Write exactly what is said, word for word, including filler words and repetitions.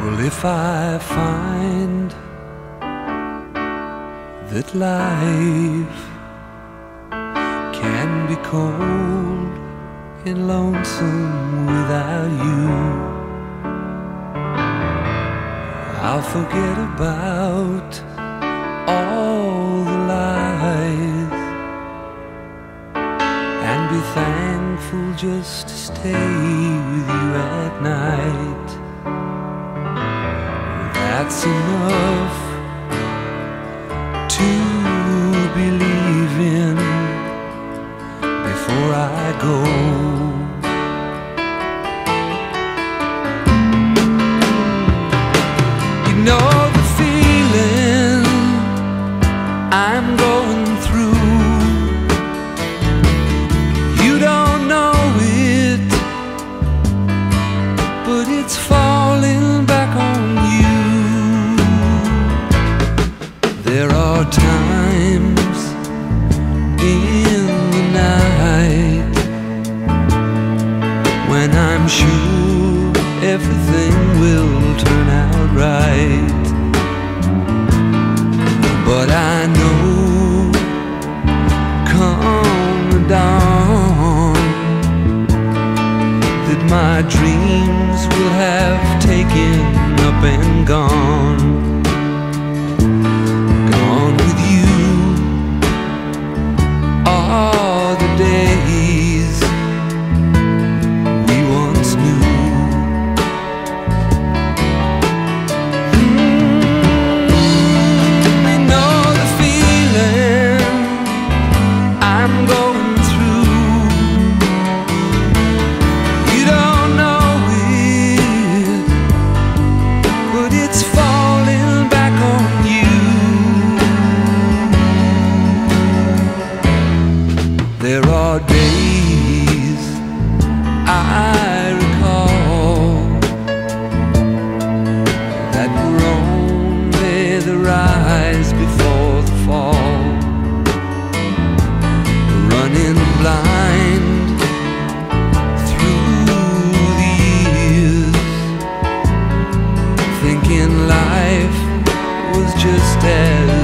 Well, if I find that life can be cold and lonesome without you, I'll forget about all the lies and be thankful just to stay with you at night. That's enough to believe in before I go. You know the feeling I'm going through. You don't know it, but it's falling back on you. There are times in the night when I'm sure everything will turn out right, but I know come the dawn that my dreams will have taken up and gone. Days we once knew. Mm, you know the feeling I'm going through. You don't know it, but it's falling back on you. There are days I recall that were only the rise before the fall, running blind through the years, thinking life was just as